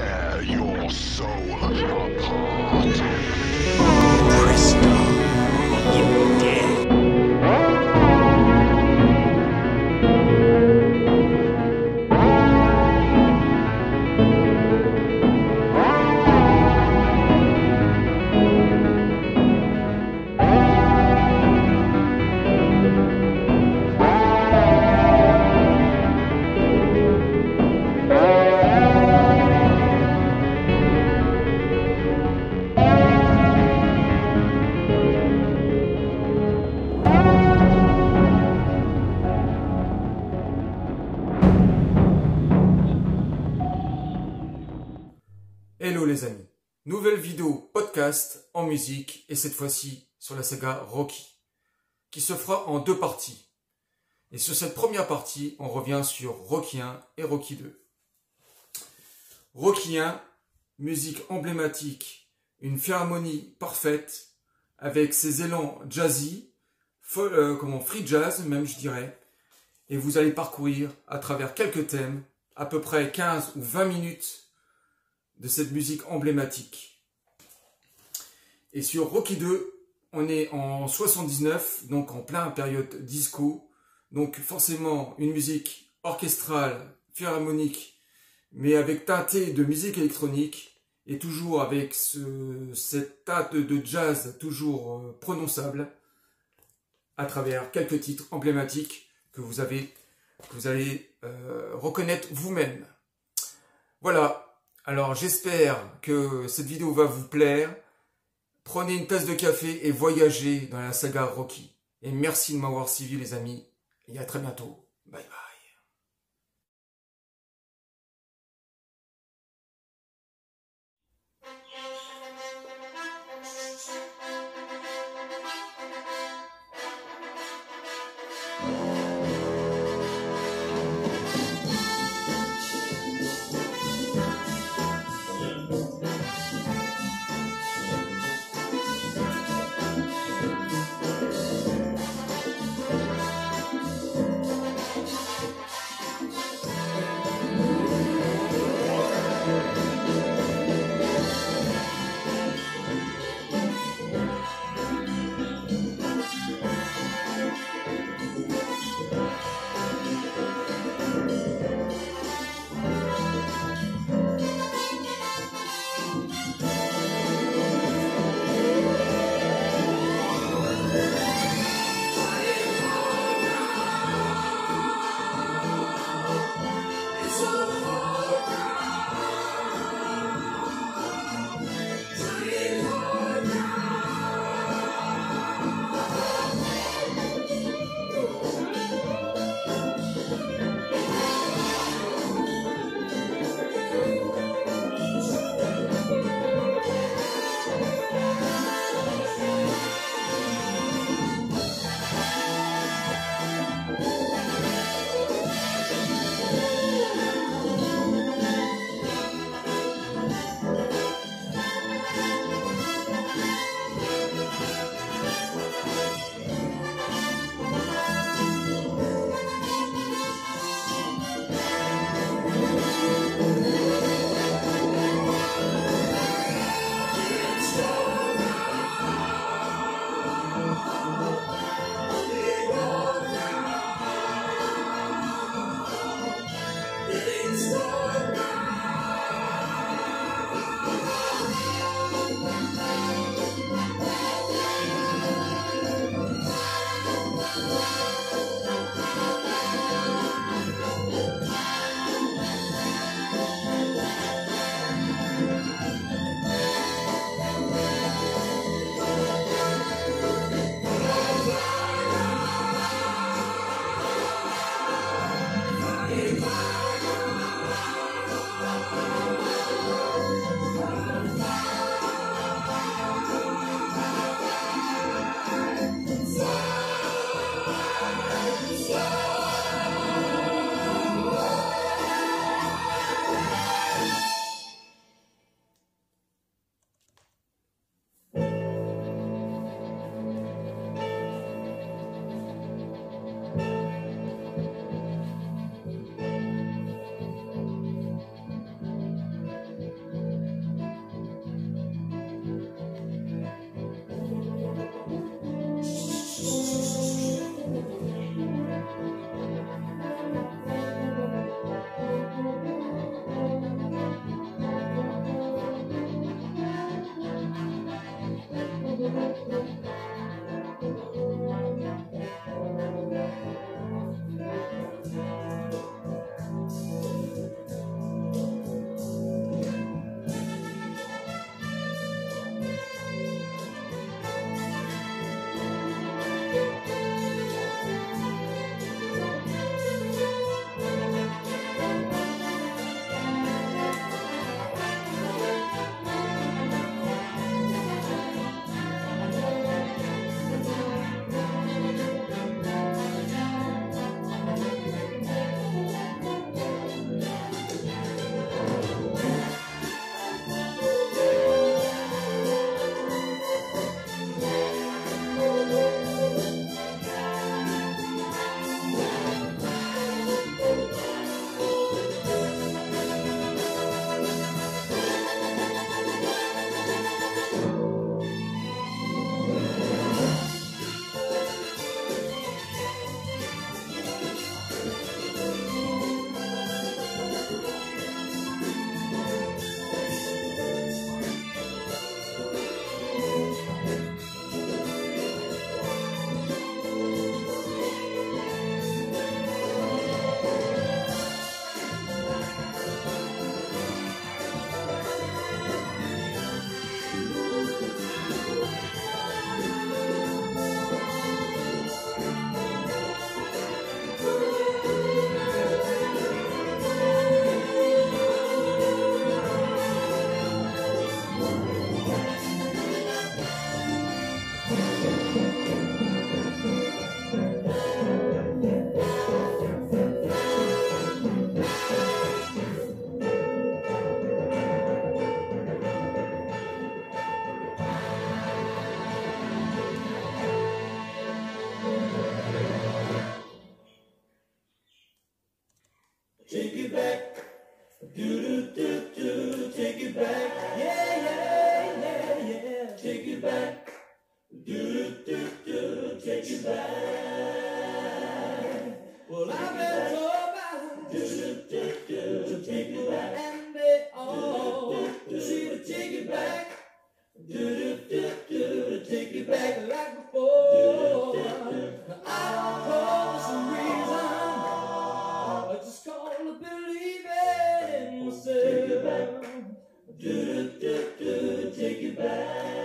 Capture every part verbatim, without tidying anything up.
tear your soul apart. Presto, you're dead. Hello les amis, nouvelle vidéo podcast en musique et cette fois-ci sur la saga Rocky, qui se fera en deux parties. Et sur cette première partie, on revient sur Rocky un et Rocky deux. Rocky un, musique emblématique, une philharmonie parfaite, avec ses élans jazzy, fol, euh, comment, free jazz même je dirais, et vous allez parcourir à travers quelques thèmes, à peu près quinze ou vingt minutes de cette musique emblématique. Et sur Rocky deux, on est en soixante-dix-neuf, donc en plein période disco, donc forcément une musique orchestrale, philharmonique, mais avec teinté de musique électronique, et toujours avec ce, cette teinte de jazz toujours prononçable, à travers quelques titres emblématiques que vous, avez, que vous allez euh, reconnaître vous-même. Voilà. Alors j'espère que cette vidéo va vous plaire. Prenez une tasse de café et voyagez dans la saga Rocky. Et merci de m'avoir suivi les amis. Et à très bientôt. Bye bye. Do do do do, take it back.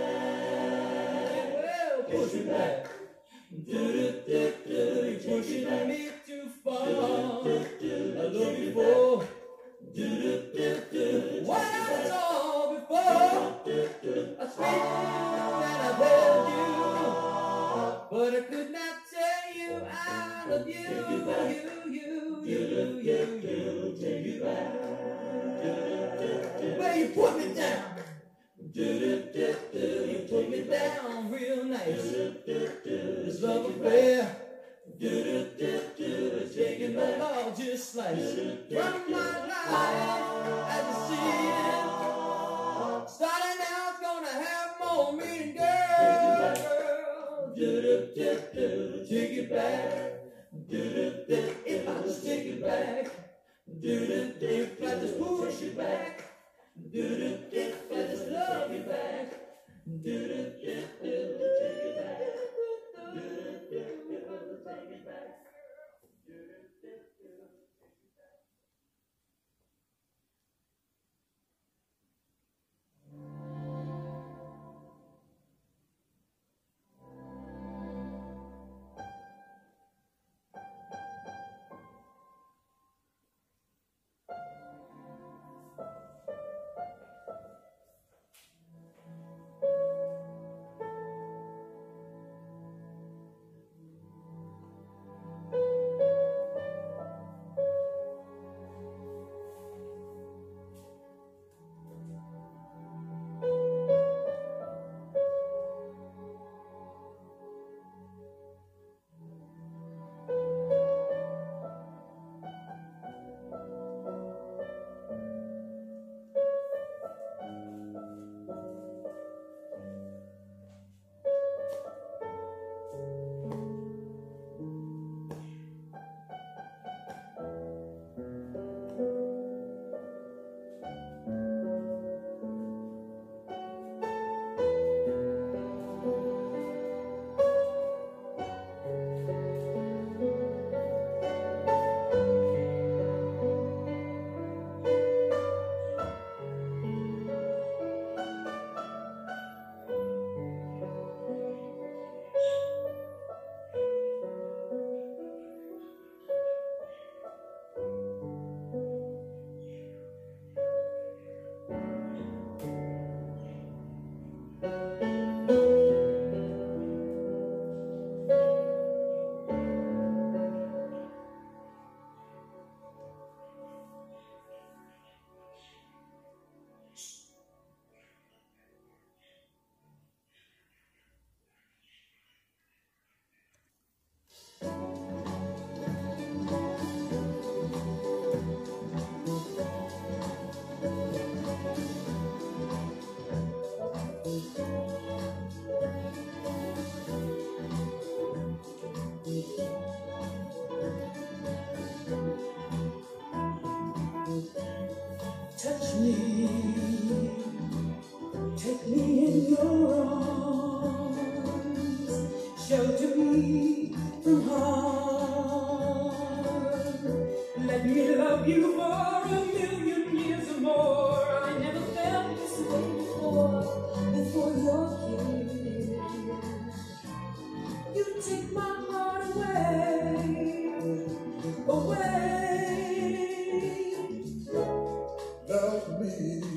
Well, push it back. Do do do do, you're pushing me too far. I love you for. Do do do do, what I saw before. I speak that I held you, but I could not tell you I love you. You, you, you, you, you, take it back. Well, you put me down. Do do do do, you put me down real nice. This love affair. Do do do do, taking the largest slice from my life as I see it. Starting out, gonna have more meaning, girl. Do do do do, take it back. Do do do, if I just take it back. Do do do, if I just push it back. Do do do, if I just love you back. Do do do do, take it back. Do do do, if I just take it back. Touch me, take me in your arms, shelter me from harm. Let me love you for a million years or more. I never felt this way before, before your kiss. You take my heart away, away. Love me,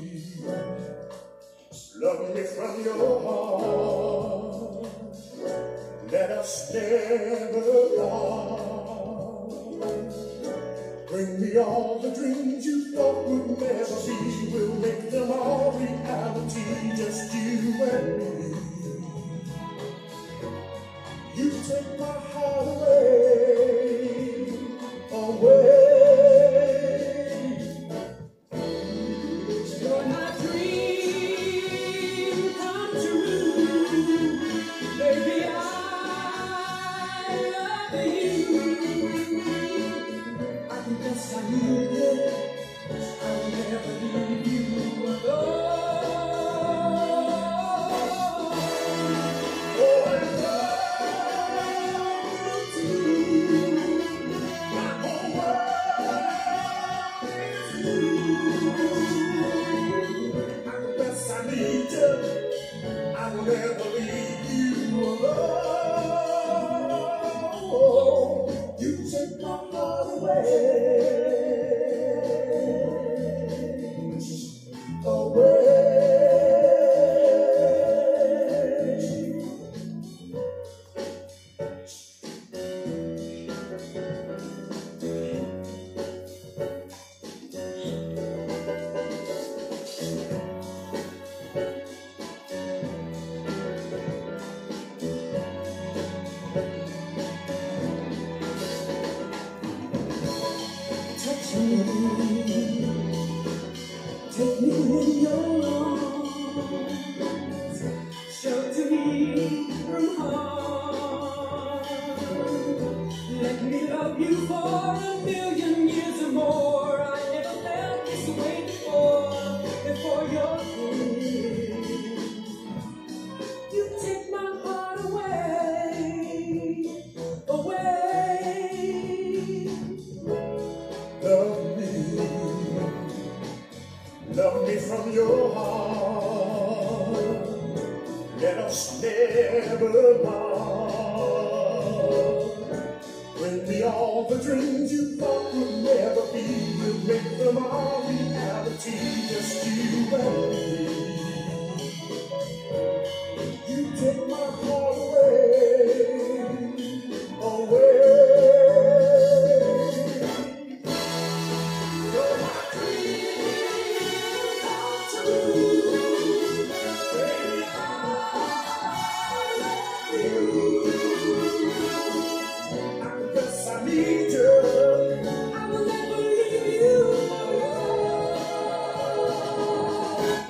love me from your heart. Let us never part. Bring me all the dreams you thought would never be. We'll make them all reality, just you and me. You take my heart away, away. Yes, I need it. I Take me in your arms, shelter me from harm. Let me love you for a million years or more. I never felt this way before. Before your kiss, you take my heart away, away. Love me, love me from your heart. Let us never part. Bring me all the dreams you thought would never be. We'll make them all reality, just you and me. You take my heart away, away. You're my dream come true. Baby, I love you. I guess I need you. I will never leave you alone.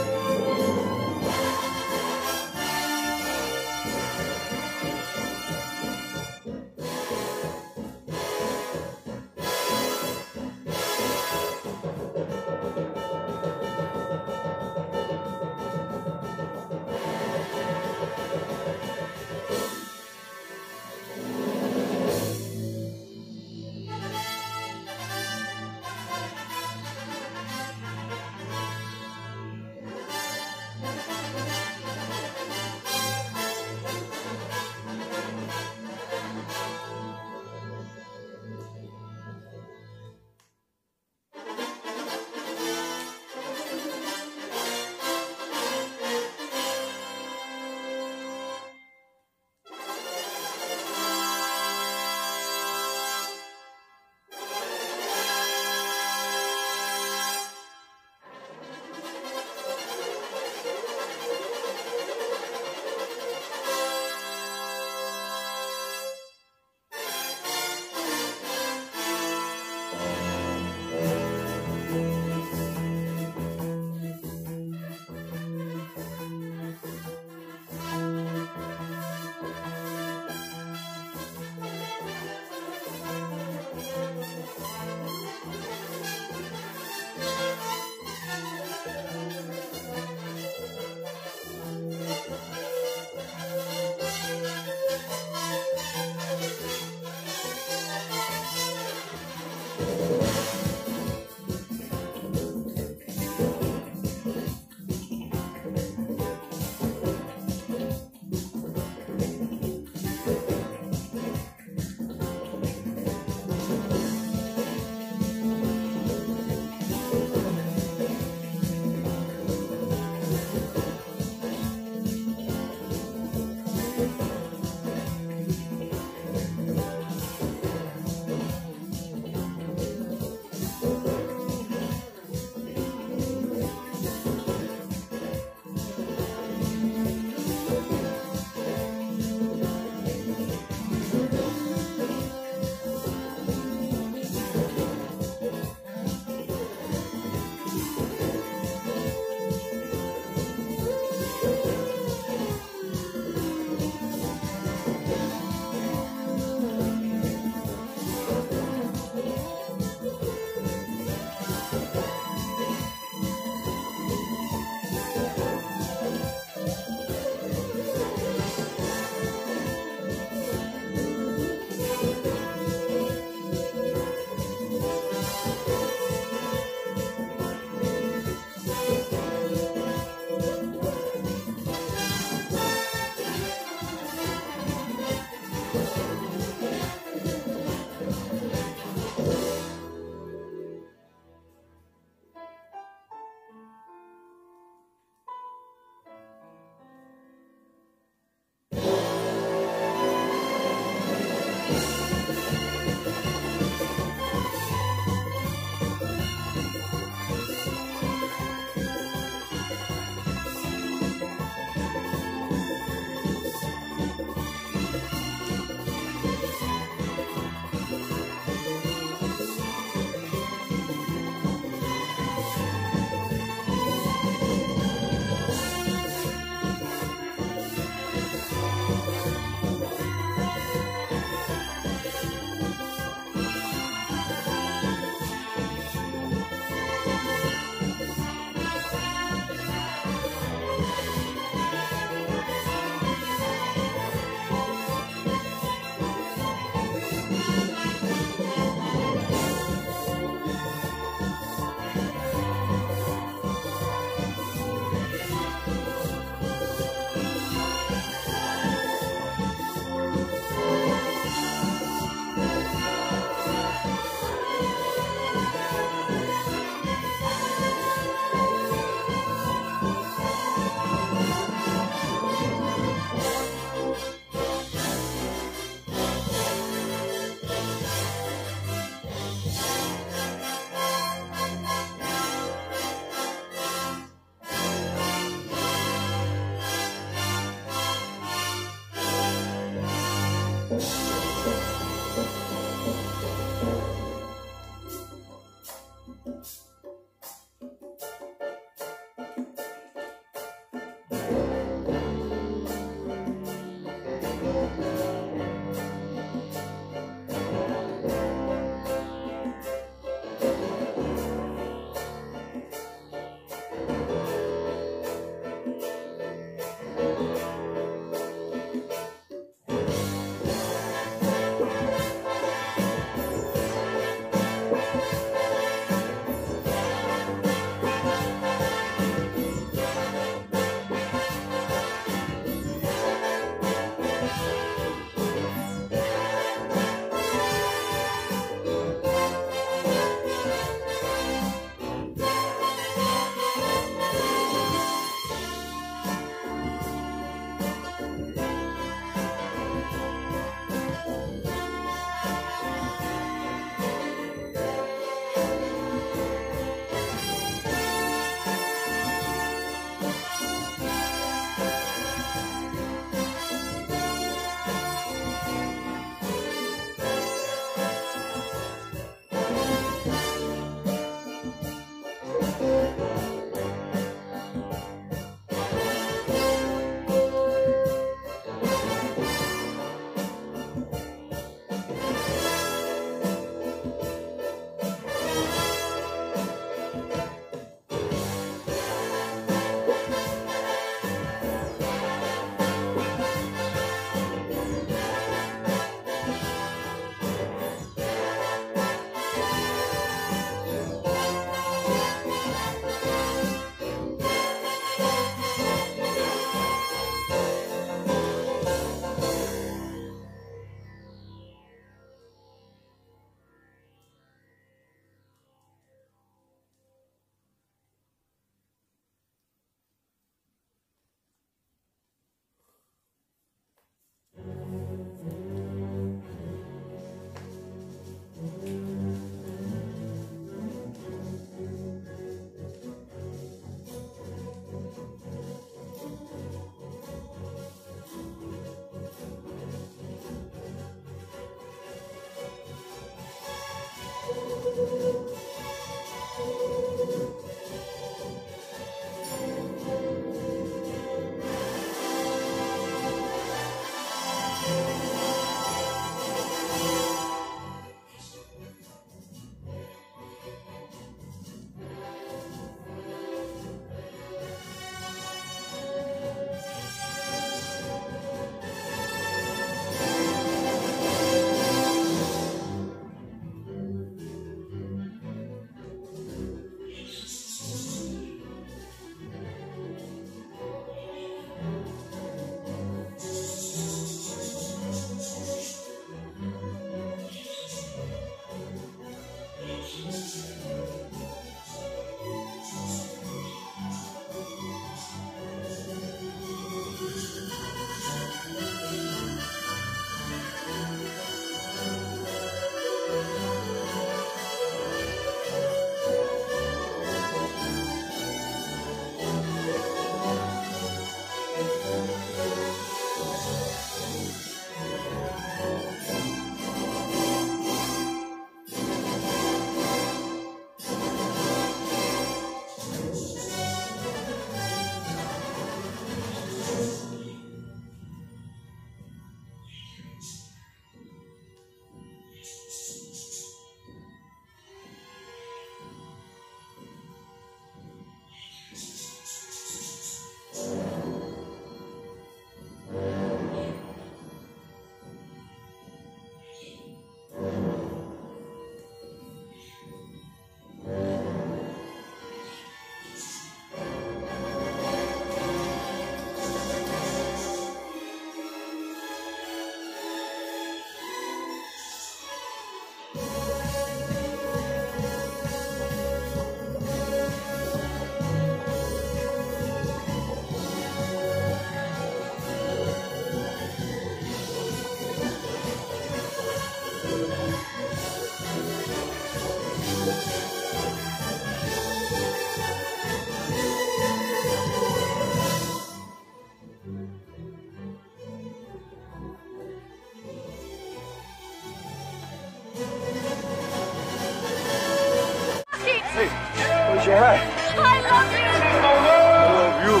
Say hi. I love you. I love you.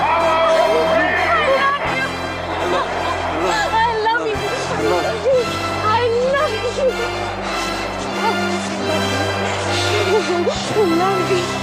I love you. I love you. I love you. I love you.